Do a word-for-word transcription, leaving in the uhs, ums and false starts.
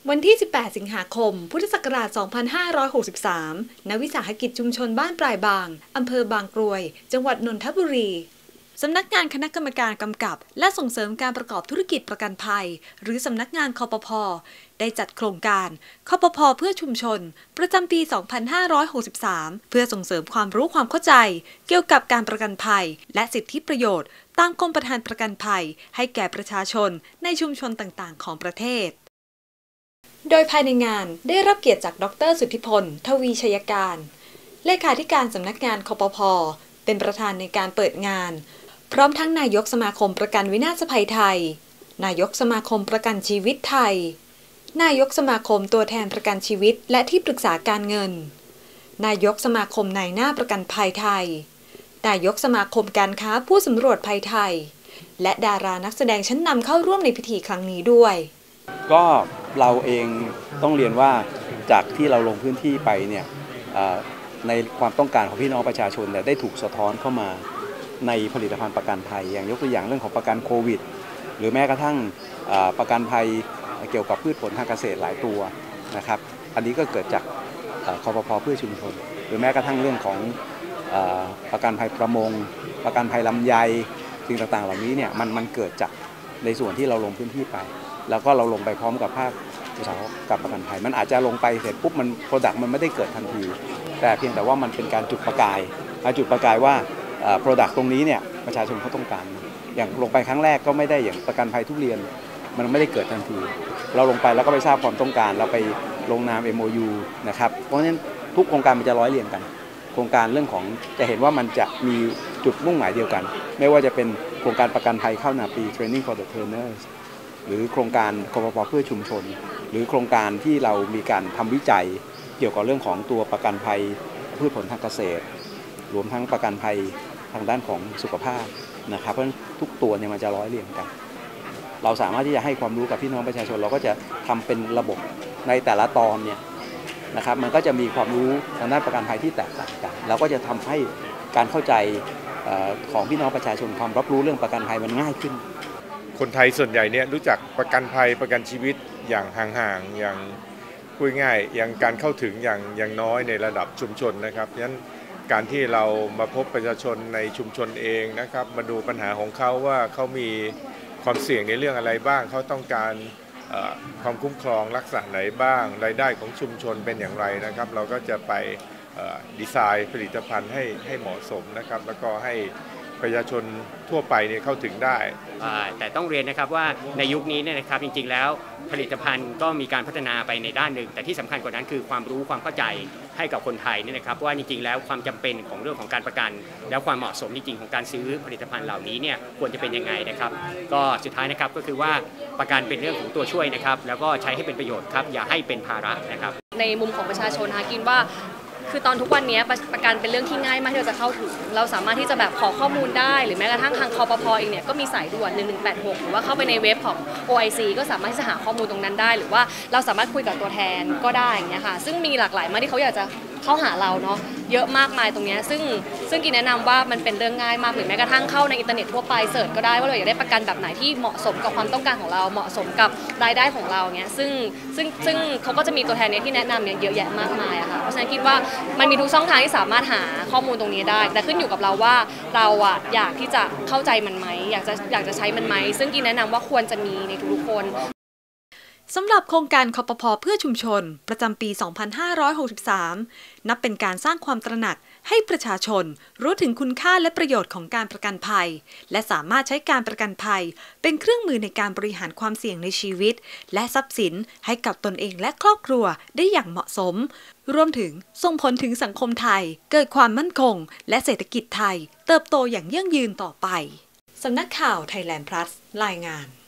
วันที่ สิบแปด สิงหาคม พุทธศักราช สองพันห้าร้อยหกสิบสาม ณ วิสาหกิจชุมชนบ้านปลายบาง อำเภอบางกรวย จังหวัดนนทบุรี สำนักงานคณะกรรมการกำกับและส่งเสริมการประกอบธุรกิจประกันภัย หรือสำนักงานคปภ.ได้จัดโครงการคปภ.เพื่อชุมชนประจำปี สองพันห้าร้อยหกสิบสาม เพื่อส่งเสริมความรู้ความเข้าใจเกี่ยวกับการประกันภัยและสิทธิประโยชน์ตามกรมประทานประกันภัยให้แก่ประชาชนในชุมชนต่างๆของประเทศโดยภายในงานได้รับเกียรติจากดร.สุทธิพล ทวีชัยการเลขาธิการสำนักงานคปภ.เป็นประธานในการเปิดงานพร้อมทั้งนายกสมาคมประกันวินาศภัยไทยนายกสมาคมประกันชีวิตไทยนายกสมาคมตัวแทนประกันชีวิตและที่ปรึกษาการเงินนายกสมาคมนายหน้าประกันภัยไทยนายกสมาคมการค้าผู้สำรวจภัยไทยและดารานักแสดงชั้นนำเข้าร่วมในพิธีครั้งนี้ด้วยก็เราเองต้องเรียนว่าจากที่เราลงพื้นที่ไปเนี่ยในความต้องการของพี่น้องประชาชนเนี่ยได้ถูกสะท้อนเข้ามาในผลิตภัณฑ์ประกันภัยอย่างยกตัวอย่างเรื่องของประกันโควิดหรือแม้กระทั่งประกันภัยเกี่ยวกับพืชผลทางเกษตรหลายตัวนะครับอันนี้ก็เกิดจากคปภ.เพื่อชุมชนหรือแม้กระทั่งเรื่องของประกันภัยประมงประกันภัยลำไยสิ่งต่างๆเหล่านี้เนี่ยมันมันเกิดจากในส่วนที่เราลงพื้นที่ไปแล้วก็เราลงไปพร้อมกับภาคอุตสาหกรรมประกันภัยมันอาจจะลงไปเสร็จปุ๊บมันโปรดักต์มันไม่ได้เกิดทันทีแต่เพียงแต่ว่ามันเป็นการจุดประกายจุดประกายว่าโปรดักต์ตรงนี้เนี่ยประชาชนเขาต้องการอย่างลงไปครั้งแรกก็ไม่ได้อย่างประกันภัยทุเรียนมันไม่ได้เกิดทันทีเราลงไปแล้วก็ไปทราบความต้องการเราไปลงนาม เอ็ม โอ ยู นะครับเพราะฉะนั้นทุกโครงการมันจะร้อยเรียงกันโครงการเรื่องของจะเห็นว่ามันจะมีจุดมุ่งหมายเดียวกันไม่ว่าจะเป็นโครงการประกันภัยเข้านาปี Training for the Trainers หรือโครงการคปภ.เพื่อชุมชนหรือโครงการที่เรามีการทำวิจัยเกี่ยวกับเรื่องของตัวประกันภัยพืชผลทางเกษตรรวมทั้งประกันภัยทางด้านของสุขภาพนะครับเพราะฉะนั้นทุกตัวเนี่ยมันจะร้อยเรียงกันเราสามารถที่จะให้ความรู้กับพี่น้องประชาชนเราก็จะทำเป็นระบบในแต่ละตอนเนี่ยนะครับมันก็จะมีความรู้ทางด้านประกันภัยที่แตกต่างกันเราก็จะทำให้การเข้าใจของพี่น้องประชาชนความรับรู้เรื่องประกันภัยมันง่ายขึ้นคนไทยส่วนใหญ่เนี่ยรู้จักประกันภัยประกันชีวิตอย่างห่างๆอย่างพูดง่ายอย่างการเข้าถึงอย่างอย่างน้อยในระดับชุมชนนะครับฉะนั้นการที่เรามาพบประชาชนในชุมชนเองนะครับมาดูปัญหาของเขาว่าเขามีความเสี่ยงในเรื่องอะไรบ้างเขาต้องการความคุ้มครองลักษณะไหนบ้างรายได้ของชุมชนเป็นอย่างไรนะครับเราก็จะไปดีไซน์ผลิตภัณฑ์ให้ให้เหมาะสมนะครับแล้วก็ให้ประชาชนทั่วไปเนี่ยเข้าถึงได้แต่ต้องเรียนนะครับว่าในยุคนี้เนี่ยนะครับจริงๆแล้วผลิตภัณฑ์ก็มีการพัฒนาไปในด้านหนึ่งแต่ที่สำคัญกว่านั้นคือความรู้ความเข้าใจให้กับคนไทยเนี่ยนะครับว่าจริงๆแล้วความจำเป็นของเรื่องของการประกันแล้วความเหมาะสมจริงๆของการซื้อผลิตภัณฑ์เหล่านี้เนี่ยควรจะเป็นยังไงนะครับก็สุดท้ายนะครับก็คือว่าประกันเป็นเรื่องของตัวช่วยนะครับแล้วก็ใช้ให้เป็นประโยชน์ครับอย่าให้เป็นภาระนะครับในมุมของประชาชนหากินว่าคือตอนทุกวันนี้ประกันเป็นเรื่องที่ง่ายมากที่เราจะเข้าถึงเราสามารถที่จะแบบขอข้อมูลได้หรือแม้กระทั่งทางคปภ.เองเนี่ยก็มีสายด่วนหนึ่งหนึ่งแปดหกหรือว่าเข้าไปในเว็บของ โอ ไอ ซี ก็สามารถที่จะหาข้อมูลตรงนั้นได้หรือว่าเราสามารถคุยกับตัวแทนก็ได้อย่างเงี้ยค่ะซึ่งมีหลากหลายมากที่เขาอยากจะเข้าหาเราเนาะเยอะมากมายตรงนี้ซึ่งซึ่งกินแนะนำว่ามันเป็นเรื่องง่ายมากหรือแม้กระทั่งเข้าในอินเทอร์เน็ตทั่วไปเสิร์ชก็ได้ว่าเราอยากได้ประกันแบบไหนที่เหมาะสมกับความต้องการของเราเหมาะสมกับรายได้ของเราเงี้ยซึ่งซึ่งซึ่งเขาก็จะมีตัวแทนเนี้ยที่แนะนำเนี่ยเยอะแยะมากมายอะค่ะเพราะฉะนั้นคิดว่ามันมีทุกช่องทางที่สามารถหาข้อมูลตรงนี้ได้แต่ขึ้นอยู่กับเราว่าเราอะอยากที่จะเข้าใจมันไหมอยากจะอยากจะใช้มันไหมซึ่งกินแนะนำว่าควรจะมีในทุกๆคนสำหรับโครงการคปภ.เพื่อชุมชนประจำปี สองพันห้าร้อยหกสิบสาม นับเป็นการสร้างความตระหนักให้ประชาชนรู้ถึงคุณค่าและประโยชน์ของการประกันภัยและสามารถใช้การประกันภัยเป็นเครื่องมือในการบริหารความเสี่ยงในชีวิตและทรัพย์สินให้กับตนเองและครอบครัวได้อย่างเหมาะสมรวมถึงส่งผลถึงสังคมไทยเกิดความมั่นคงและเศรษฐกิจไทยเติบโตอย่างยั่งยืนต่อไปสำนักข่าว Thailand Plus รายงาน